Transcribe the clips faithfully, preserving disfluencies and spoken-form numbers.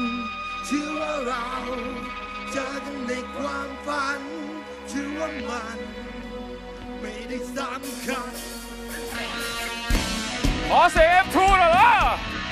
เชื่อว่าเราเจอกันในความฝันเชื่อว่ามันไม่ได้สำคัญขอเซฟทูหน่อยละ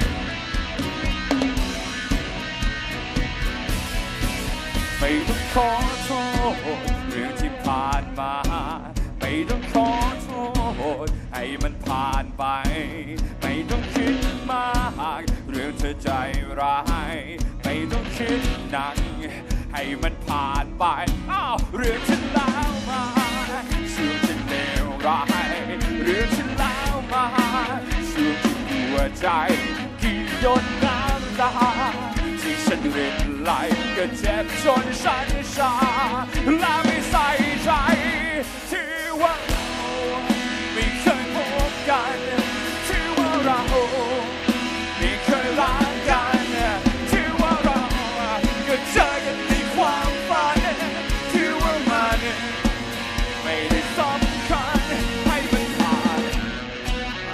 ไม่ต้องขอโทษเรื่องที่ผ่านมาไม่ต้องขอโทษให้มันผ่านไปไม่ต้องคิดมากเรื่องเธอใจร้ายไม่ต้องคิดหนักให้มันผ่านไปอ้าวเรื่องฉันแล้วมาช่วยฉันเลวร้ายเรื่องฉันแล้วมาช่วยฉันหัวใจกี่หยดน้ำตาที่ฉันเรียนไหลก็เจ็บจนฉันชาและไม่ใส่ใจที่ว่าเราไม่เคยพบกันที่ว่าเราไม่เคยรักกันที่ว่าเราก็เจอกันในความฝันที่ว่ามันไม่ได้สำคัญให้มันผ่านไป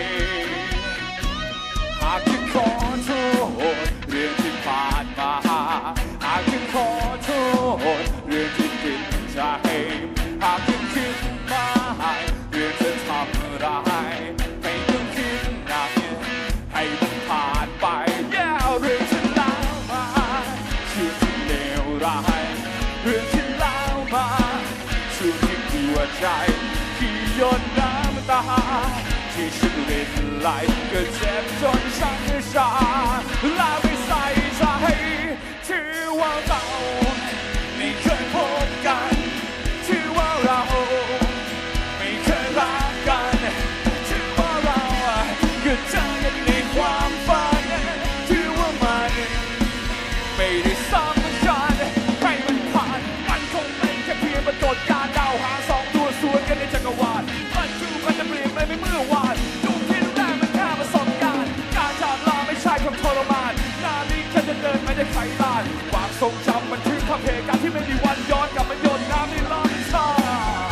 หากจะขอโทษเรื่องที่ผ่านมาหากจะขอโทษเรื่องที่ติดใจหากจะคิดมาเรื่องจะทำร้ายไม่ต้องคิดหนักให้มันผ่านไปแย่เรื่องฉันแล้วมาชื่อที่เลวร้ายเรื่องฉันแล้วมาชื่อที่หัวใจที่หยดน้ำตาที่ฉันเรียนไหลก็เจ็บจนฉันชาและไม่ใส่ใจที่ว่าเราไม่เคยพบกันที่ว่าเราไม่เคยรักกันที่ว่าเราก็เจอกันในความฝันที่ว่ามันไม่ได้สำคัญให้มันผ่านมันคงเป็นแค่เพียงปรากฏการณ์ดาวหางสองตัวสวนกันในจักรวาลมันคือมันจะเปลี่ยนไปไม่เมื่อวานดูที่แรกมันแค่ประสบการณ์การจากลาไม่ใช่ความทรมานหน้านี้แค่จะเดินไม่ได้ไขลานความทรงจำมันคือความเหตุการณ์ที่ไม่มีวันย้อนกลับมาโยนน้ำในลำธาร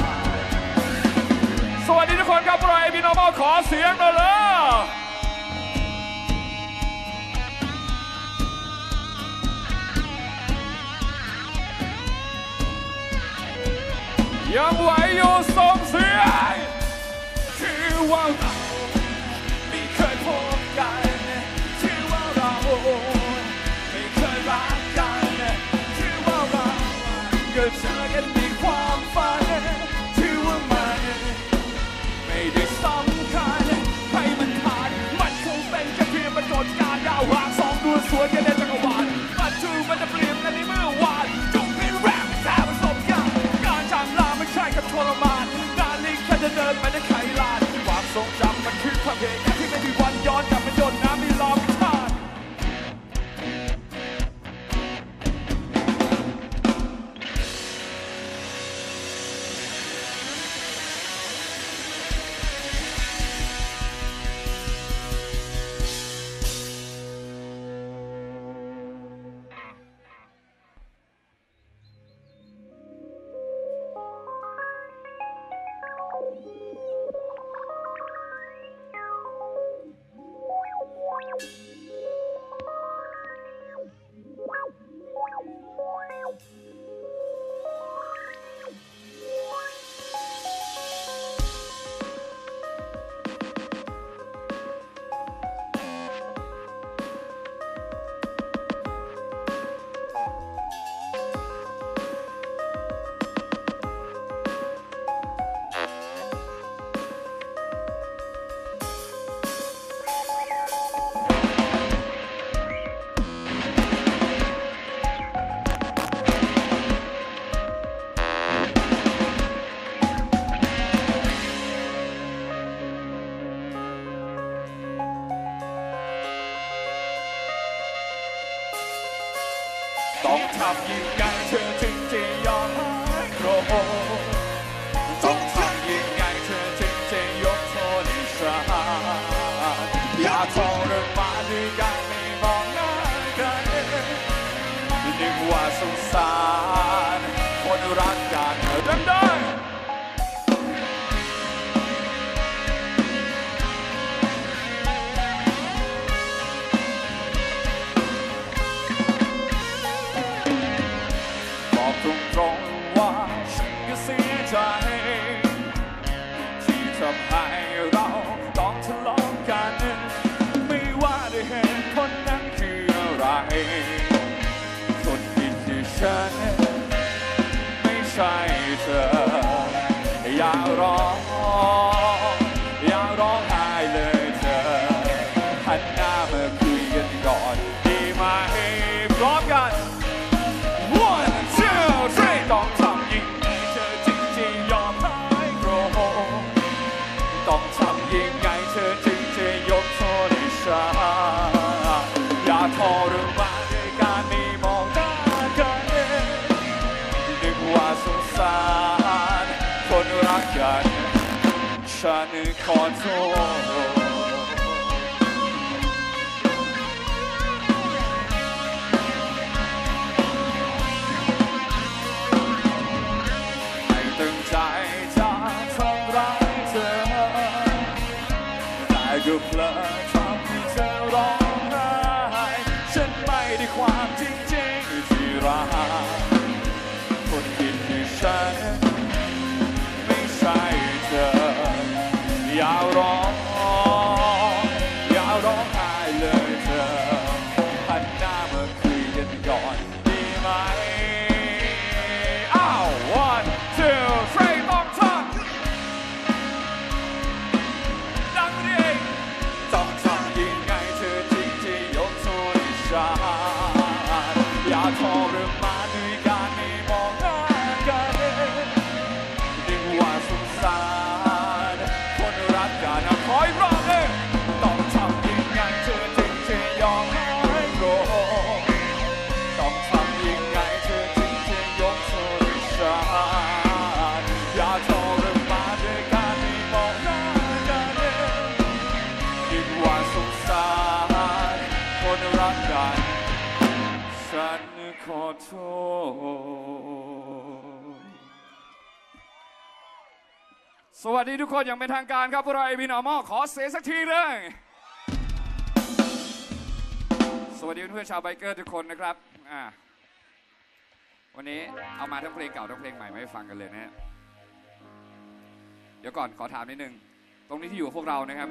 สวัสดีทุกคนครับพวกเรา เอ บี Normal ขอเสียงหน่อยเลยยังไหวอยู่ส่งเสียงที่ว่าเราไม่เคยพบกันที่ว่าเราไม่เคยรักกันที่ว่าเราก็เจอกันในความฝันที่ว่ามันไม่ได้สำคัญให้มันผ่านมันคงเป็นแค่เพียงปรากฏการณ์ดาวหางสองดวงสวนกันในจักรวาลมันคือมันจะเปลี่ยนไปในเมื่อวานจงเป็นแรปแค่ประสบการณ์การจากลาไม่ใช่กับทรมานการนี้แค่จะเดินไปในไขลานความทรงจำมันคือความเหตุการณ์ที่ไม่มีวันย้อนกลับมาโยนน้ำในลำธารต้องทำยังไงเธอถึงจะยอมหายโกรธต้องทำยังไงเธอถึงจะยกโทษให้ฉันอย่าทรมานด้วยกันไม่มองหน้ากันนึกว่าสงสารคนรักกันดังได้ตรงๆว่าฉันก็เสียใจที่ทำให้เราต้องทะเลาะกันไม่ว่าด้วยเหตุผลนั้นคืออะไรคนผิดคือฉันไม่ใช่เธออย่าร้องอย่าร้องไห้เลยเธอหันหน้ามาคุยกันก่อนดีไหมพร้อมกัน one two three ต้องทำยังไงเธอจึงจะยอมหายโกรธต้องทำยังไงเธอจึงจะยกโทษให้ฉันอย่าทรมานด้วยการไม่มองหน้ากันนึกว่าสงสารคนรักกันฉันขอโทษใจจะทำร้ายเธอแต่ก็เพลิดทำให้เธอร้องไห้ฉันไม่ได้ความจริงจริงที่รักคนผิดคือฉันไม่ใช่เธออย่าร้องอย่าร้องไห้เลยเธอหันหน้ามาคุยกันก่อนดีไหมอ้าว one two three ต้องทำดังนี้ต้องทำยังไงเธอจึงจะยกโทษให้ฉันอย่าทรมานด้วยการไม่มองหน้ากันนึกว่าสงสารคนรักกันขออีกรอบเลยต้องทำยังไงเธอจึงจะยอมให้โกรธต้องทำยังไงเธอจึงจะยกโทษให้ฉันอย่าทรมานด้วยการไม่มองหน้ากันนึกว่าสงสารคนรักกันฉันขอโทษสวัสดีทุกคนอย่างเป็นทางการครับพวกเรา Abnormal ขอเสียงสักทีเลยสวัสดีเพื่อนๆชาวไบเกอร์ทุกคนนะครับอ่าวันนี้เอามาทั้งเพลงเก่าทั้งเพลงใหม่มาให้ฟังกันเลยนะเดี๋ยวก่อนขอถามนิดนึงตรงนี้ที่อยู่พวกเรานะครับ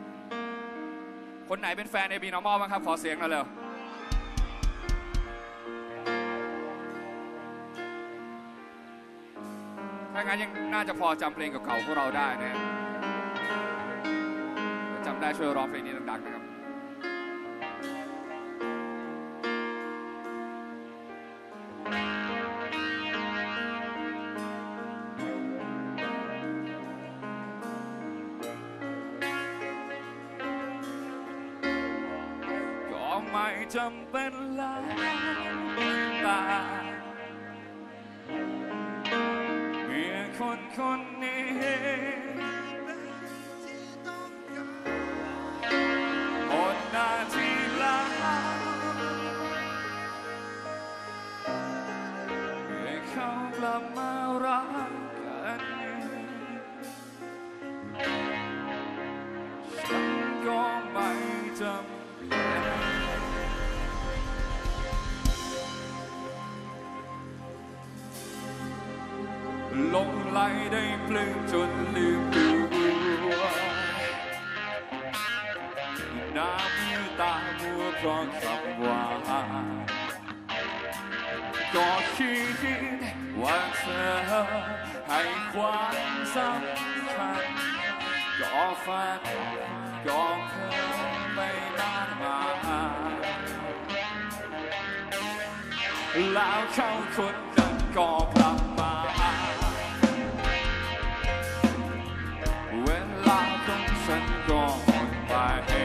คนไหนเป็นแฟน Abnormal บ้างครับขอเสียงหน่อยเร็วถ้างั้นยังน่าจะพอจำเพลงเก่าๆพวกเราได้นะจำได้ช่วยร้องเพลงนี้ดังๆนะครับก็ไม่จำเป็นแล้วแต่คนคนนี้หมดหน้าที่แล้วให้เขากลับมารักกันฉันก็ไม่จำเป็นลงไหลได้ปลื้มจนลืมตัวน้ำมือตามัวเพราะคำว่าก็คิดว่าเธอให้ความสำคัญก็ฝันก็เพ้อไปมากมายแล้วเขาคนนั้นก็กลับมาเวลาของฉันก็หมดไป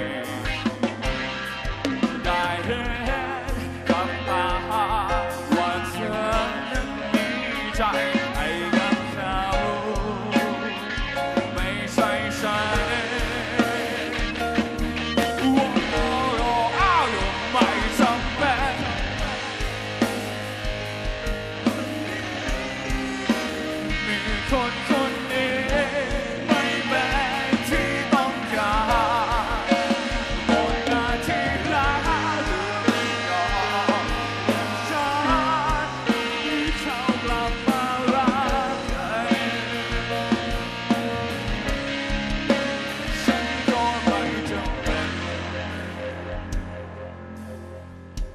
ได้เห็นกับตาว่าเธอนั้นมีใจให้กับเขาไม่ใช่ฉันโอ้โหอ้าวไม่จำเป็น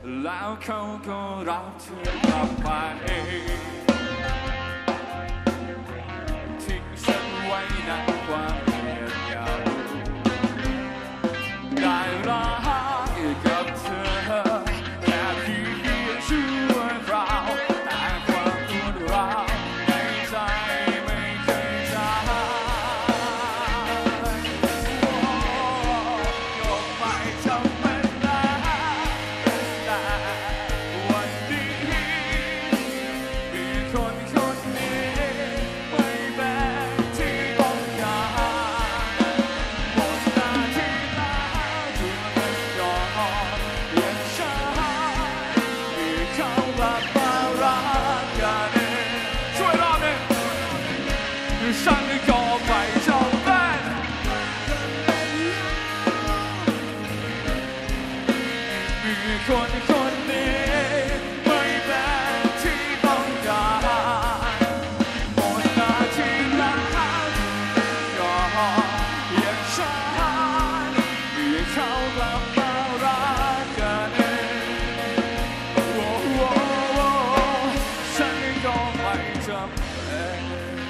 แล้วเขาก็รับเธอกลับไปทิ้งฉันไว้ในความเงียบเหงาได้รักกับเธอแค่เพียงชั่วคราวแต่ความปวดร้าวในใจไม่เคยจางก็ไม่จำเป็นแต่วันนี้มีคนคนนี้ไม่แบ่งที่ต้องการหมดหน้าที่แล้วที่มันยอมเปลี่ยนฉันที่เขากลับมารักกันเองช่วยรอบหนึ่งฉันก็ไม่จำเป็นมีคนคนนี้ไม่แบ่งที่ต้องการหมดหน้าที่แล้วยอมอย่างฉันที่เขากลับมารักกันเองโอ้โหฉันก็ไม่จำเป็น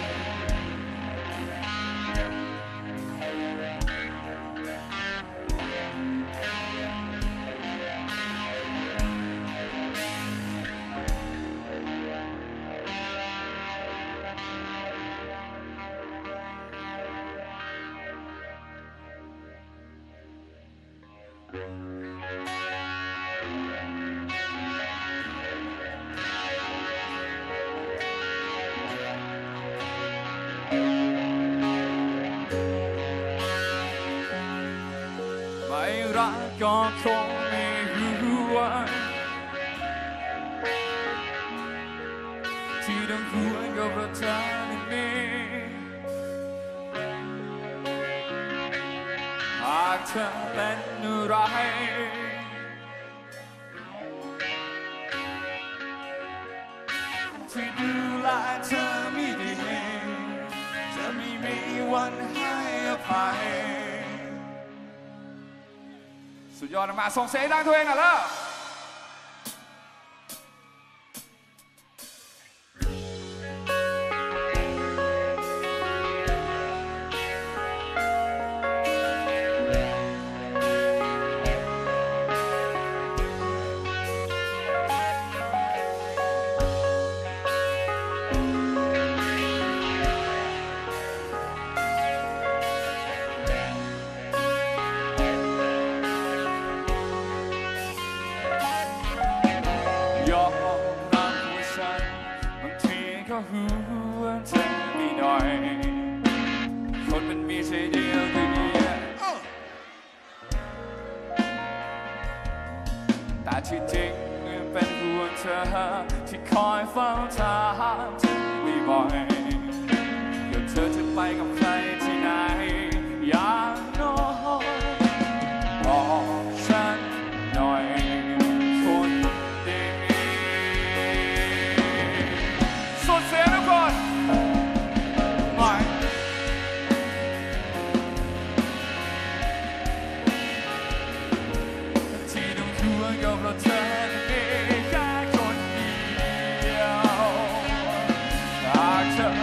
ไม่รักก็คงไม่รู้ว่าที่ต้องห่วงก็เพราะเธอนี่หากเธอเป็นอะไรที่ดูแลเธอไม่ดีจะไม่มีวันให้อภัยสุดยอดมากส่งเสียงดังตัวเองหน่อยแล้วยอมรับว่าฉันบางทีก็ห่วงเธอนิดหน่อยคนมันมีใจเดียวก็ดีแต่ที่จริงเป็นห่วงเธอที่คอยเฝ้าถามเธอบ่อยๆเดี๋ยวเธอจะไปกับใครที่ไหนอย่างน้อยบอกฉันหน่อยคนดีสุดเสียงทุกคนไม่ที่ต้องห่วงก็เพราะเธอนี่แค่คนเดียวหากเธอ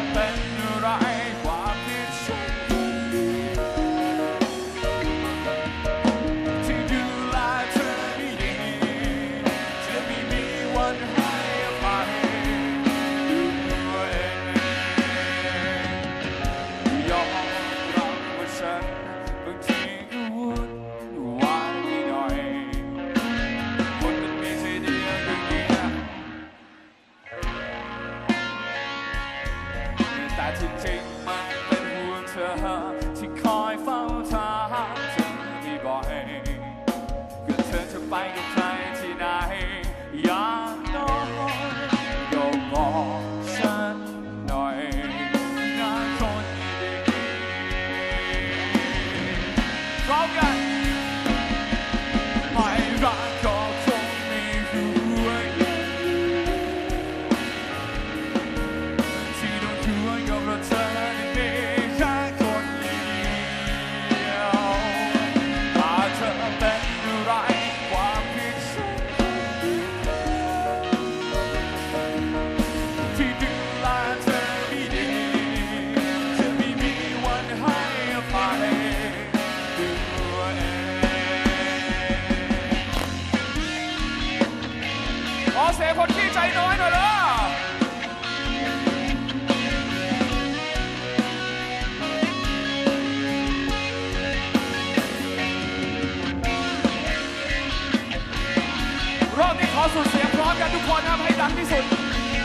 ขอเสียงคนที่ใจน้อยหน่อยเลยรอบนี้ขอสุดเสียงพร้อมกันทุกคนทำให้ดังที่สุด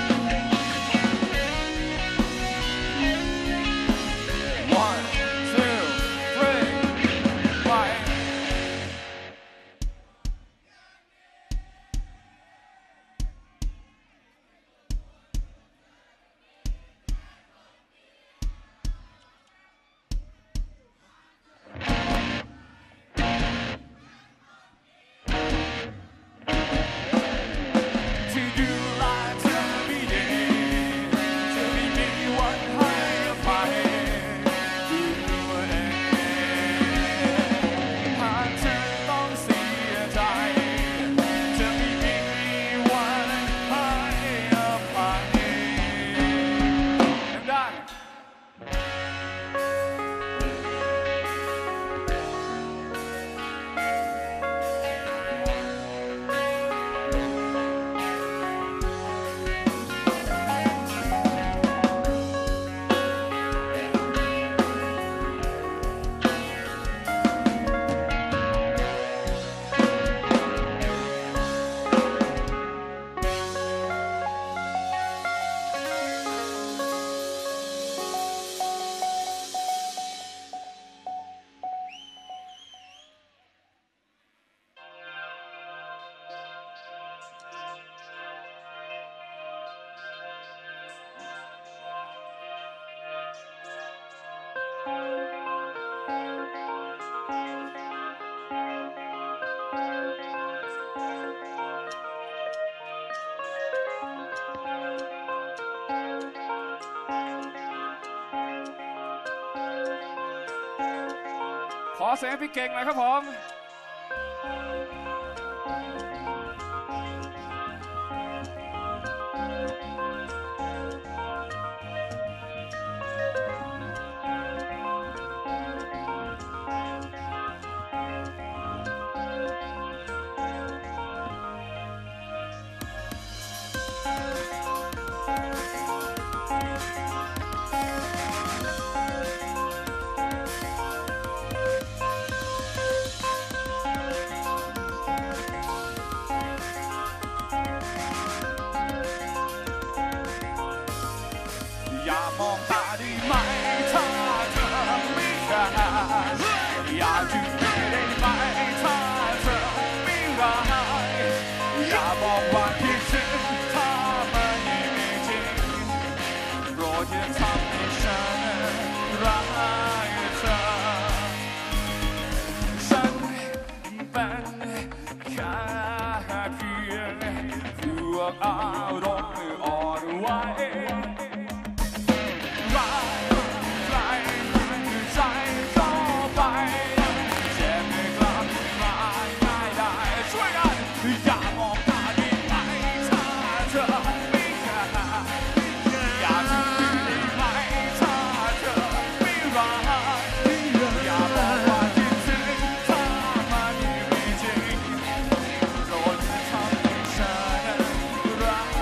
ขอเสียงพี่เก่งหน่อยครับผมอย่ามองตาได้ไหมถ้าเธอไม่รักอย่าหยุดได้ไหมถ้าเธอไม่รักอย่าบอกว่าคิดถึงถ้ามันไม่จริงโปรดอย่าทำให้ฉันรักเธอฉันเป็นแค่เพียงพวกอารมณ์อ่อนไหวรัก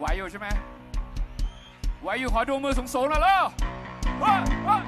ไหวอยู่ใช่ไหมไหวอยู่ขอดูมือสูงๆหน่อยแล้วเฮ้ยเฮ้ย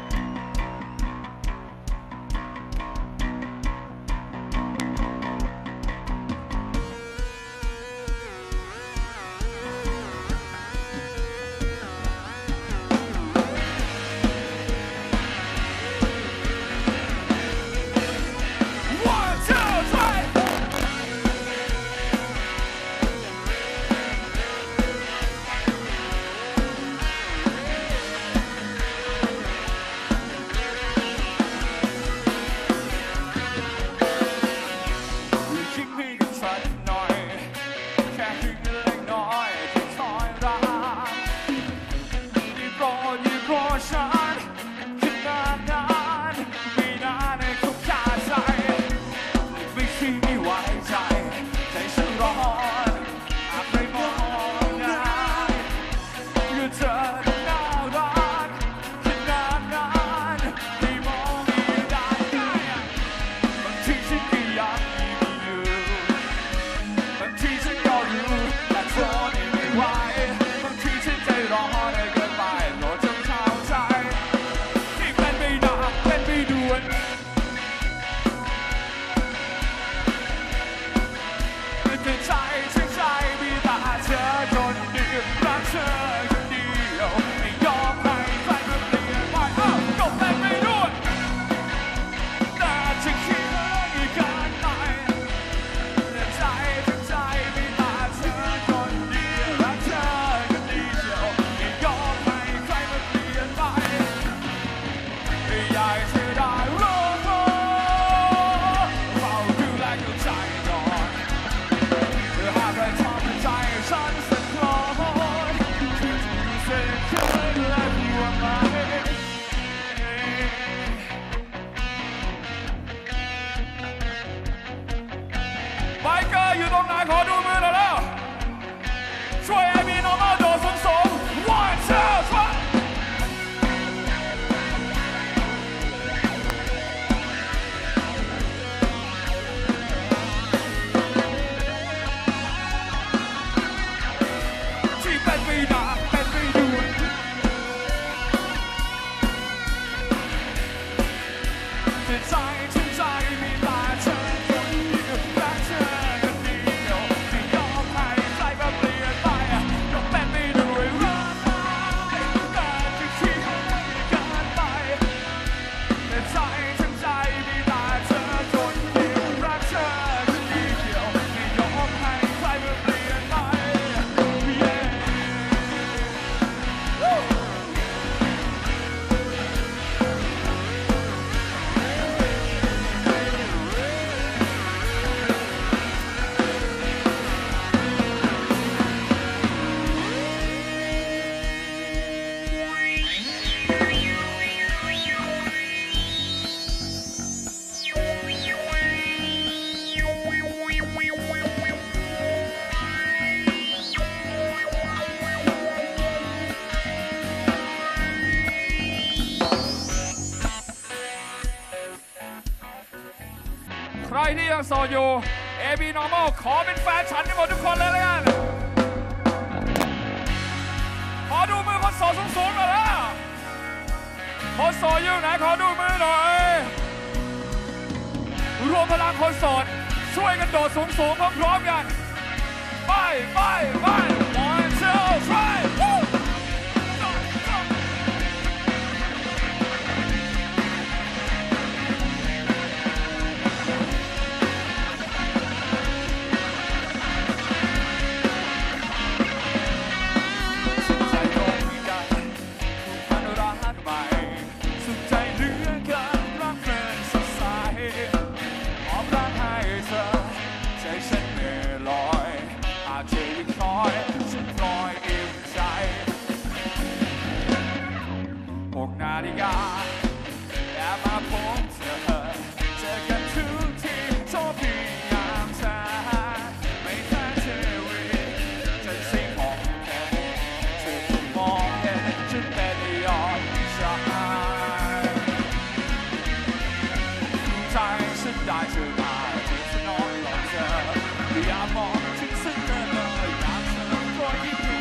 ใครที่ยังโสดอยู่ เอ บี Normal ขอเป็นแฟนฉันให้หมดทุกคนเลยแล้วกันขอดูมือคนโสดสูงๆหน่อยนะคนโสดอยู่ไหนขอดูมือหน่อยรวมพลังคนโสดช่วยกันโดดสูงๆพร้อมๆกันไปไปไป one two three wooอยากมองถึงซึ่งเธอเลยอยากเธอคอยยิ้ม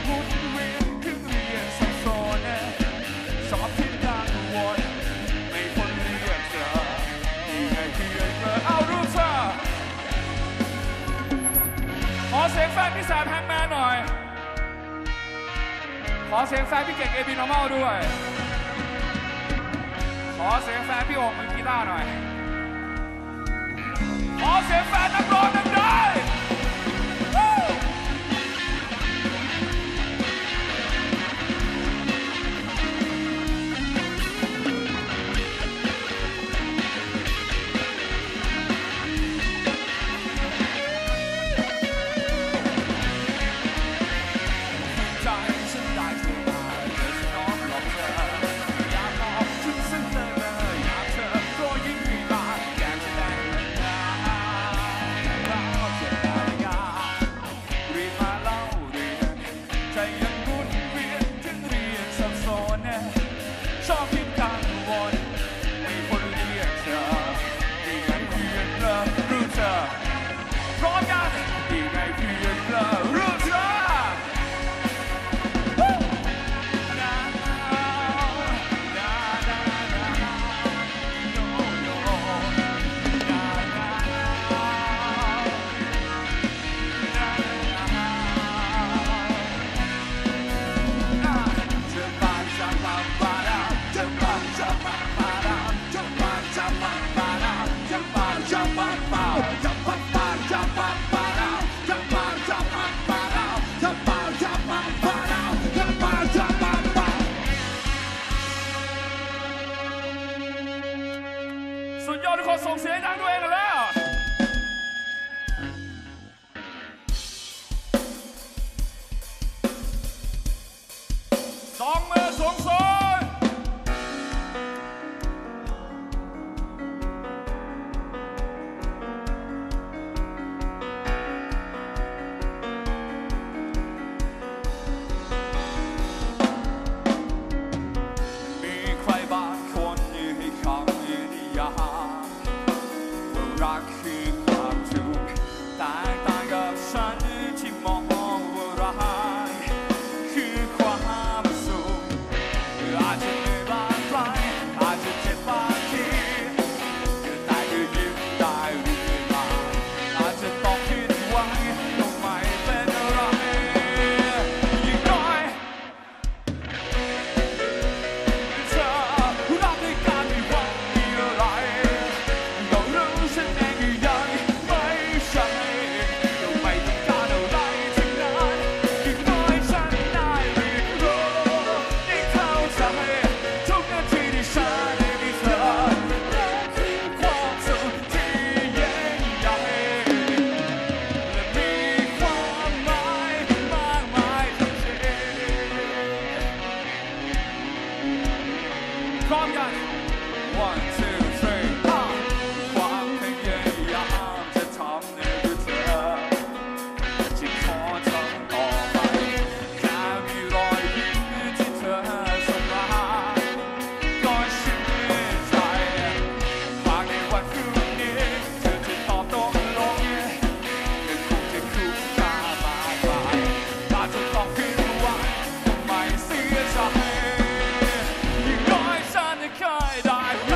มุนเวียนถึงเรียนสับสนชอบคิดกังวลไม่ควรเรียกเธอที่ไงเพียงเธอเอารูปเธอขอเสียงแฟนพี่แซมแฮงแมนหน่อยขอเสียงแฟนพี่เก่ง เอ บี Normal ด้วยขอเสียงแฟนพี่โอ่งมือกีตาร์หน่อยขอเสียงแฟนนักร้องดังๆสุดยอดทุกคนส่งเสียงดังด้วยกันแล้วสองมือสูงสูงมีใครบางคนยืนให้คำยืนยารักคือความทุกข์แตกต่างกับฉันที่มองว่ารักคือความสุขอาจจะเหนื่อยบางครั้งอาจจะเจ็บบางทีแต่ก็ยิ้มได้เรื่อยมาอาจจะต้องผิดหวังก็ไม่เป็นอะไรยิ่งน้อยเธอรักในการที่หวังมีอะไรฉันเองยังไม่ใช่ยังไม่ต้องการอะไรทั้งนั้นยิ่งน้อยฉันได้เรียนรู้ได้เข้าใจทุกนาทีที่ฉันได้มีเธอนั่นคือความสุขที่ยิ่งใหญ่และมีความหมายมากมายจริงๆพร้อมกัน one two three ความพยายามจะทำให้ดูเธอที่ขอทำต่อไปแค่มีรอยยิ้มที่เธอส่งมาก็ชื่นใจหากในวันพรุ่งนี้เธอจะตอบตกลงก็คงจะคุ้มค่ามากมายอาจจะต้องผิดหวังก็ไม่เสียใจยิ่งน้อยฉันเคยได้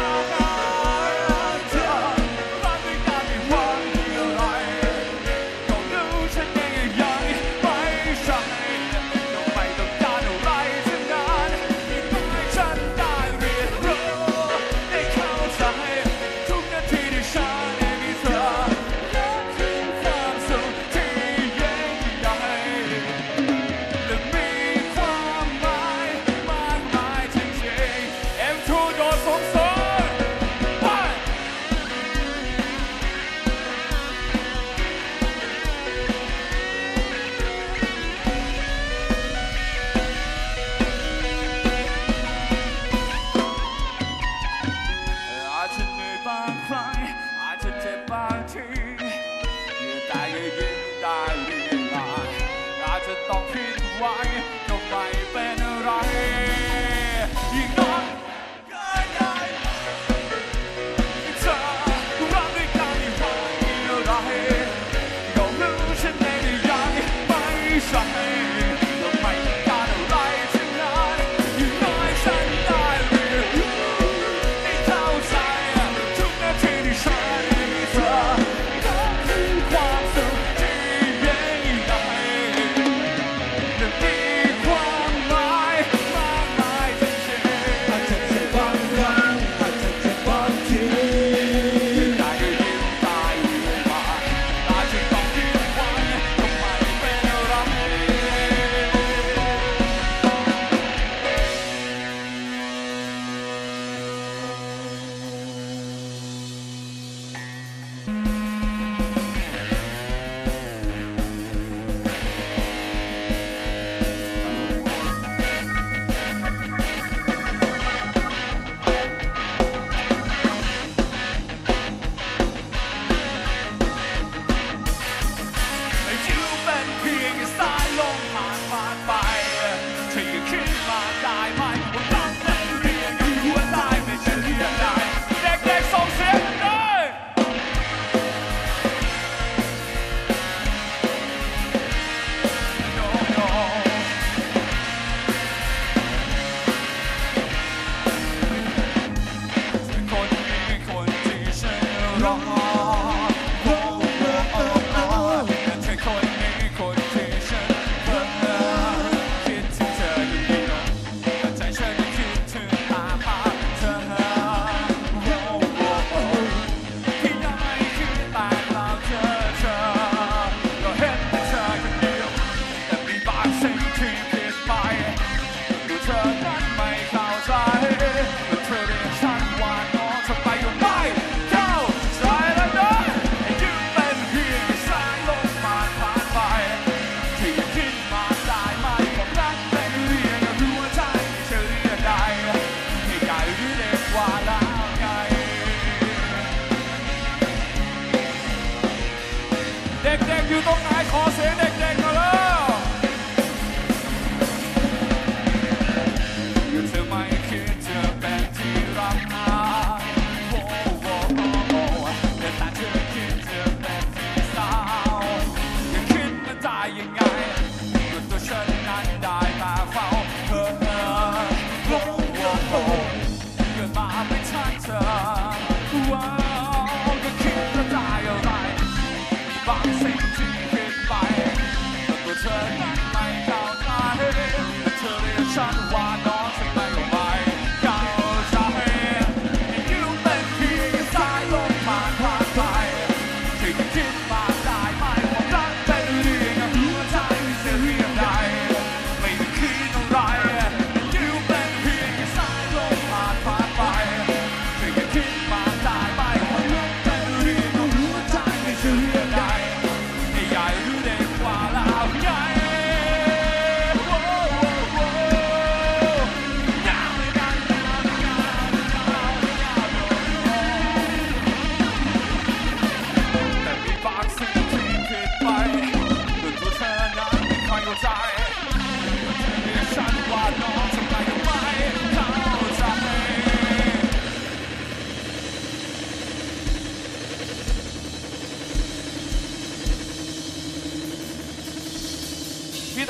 ต้องผิดหวังก็ไม่เป็นไรยิ่งน้อยก็ได้เธอรักด้วยกันที่หวังอะไรก็รู้ฉันเองยังไม่ใช่ก็ไม่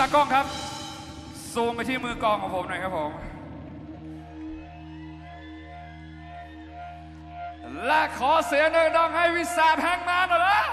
ตากล้องครับซูมไปที่มือกองของผมหน่อยครับผมและขอเสียงดังๆให้วิสาแพงมาหน่อยแล้ว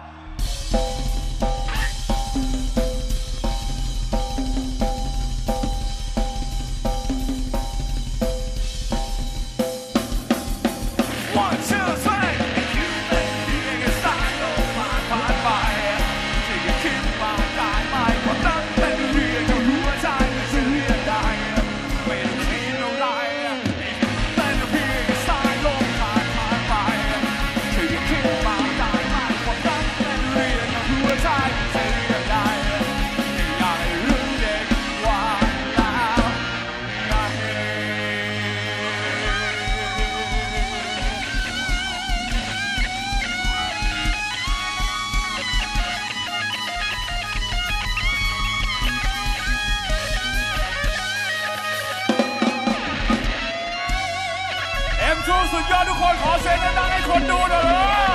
สุดยอดทุกคนขอเสียงดังๆให้คนดูหน่อย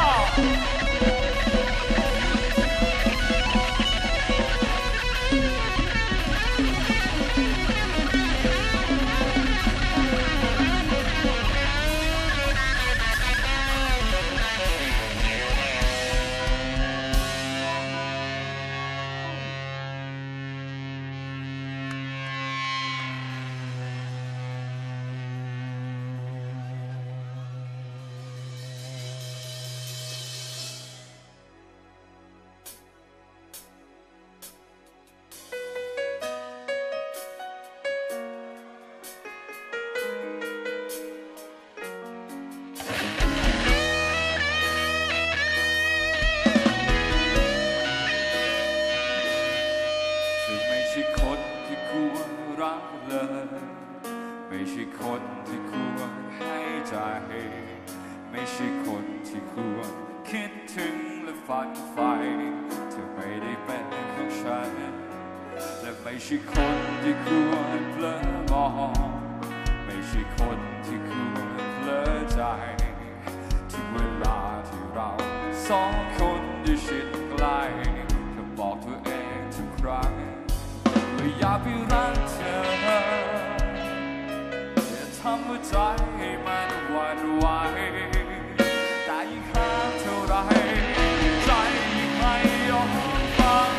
ไม่ใช่คนที่ควรให้ใจไม่ใช่คนที่ควรคิดถึงและฝันใฝ่เธอไม่ได้เป็นของฉันและไม่ใช่คนที่ควรเผลอมองไม่ใช่คนที่ควรเผลอใจถึงเวลาที่เราสองคนได้ชิดใกล้ก็บอกตัวเองทุกครั้งว่าอยากไปรักเธอทำหัวใจให้มันหวั่นไหวแต่ยิ่งห้ามเท่าไรใจยิ่งไม่ยอมฟัง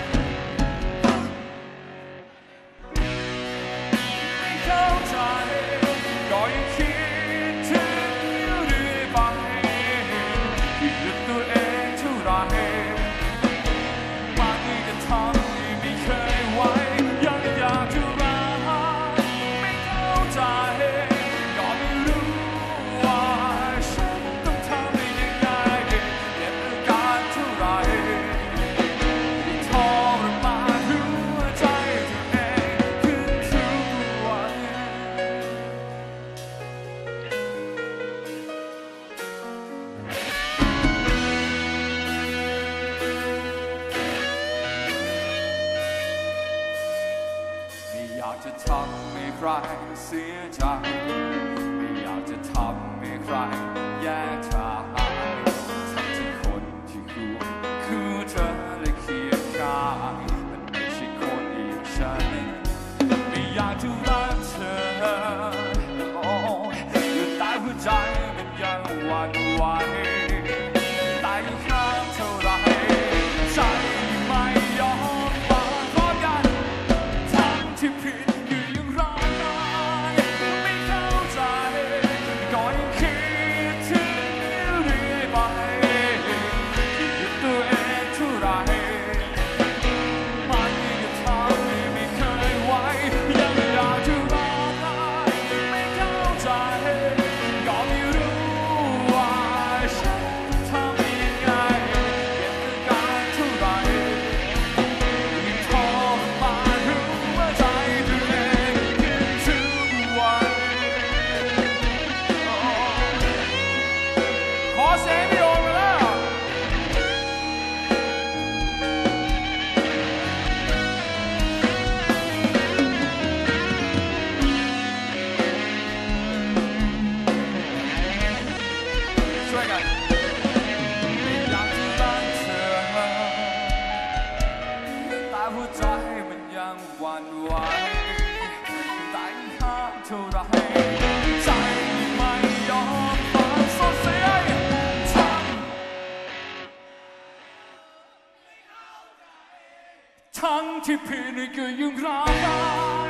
ไม่เข้าใจก็ยังคิดถึงเรื่อยไปคิดกับตัวเองเท่าไรบางทีก็ทำให้ไม่เคยไหวยังอยากจะรักไม่เข้าใจจะทำให้ใครเสียใจไม่อยากจะทำให้ใครแยกทางทั้งที่คนที่ควรคือเธอและเคียงข้างมันไม่ใช่คนอย่างฉันไม่อยากจะรักเธอโอ้แต่หัวใจมันยังหวั่นไหวแต่ยิ่งห้ามเท่าไรใจไม่ยอมฟังพร้อมกันทั้งที่ผิดอยหวั่นไหวแต่หาเท่าไรใจไม่ยอมฟังสุดเสียงทั้งทั้งที่พี่นี่ก็ยังรัก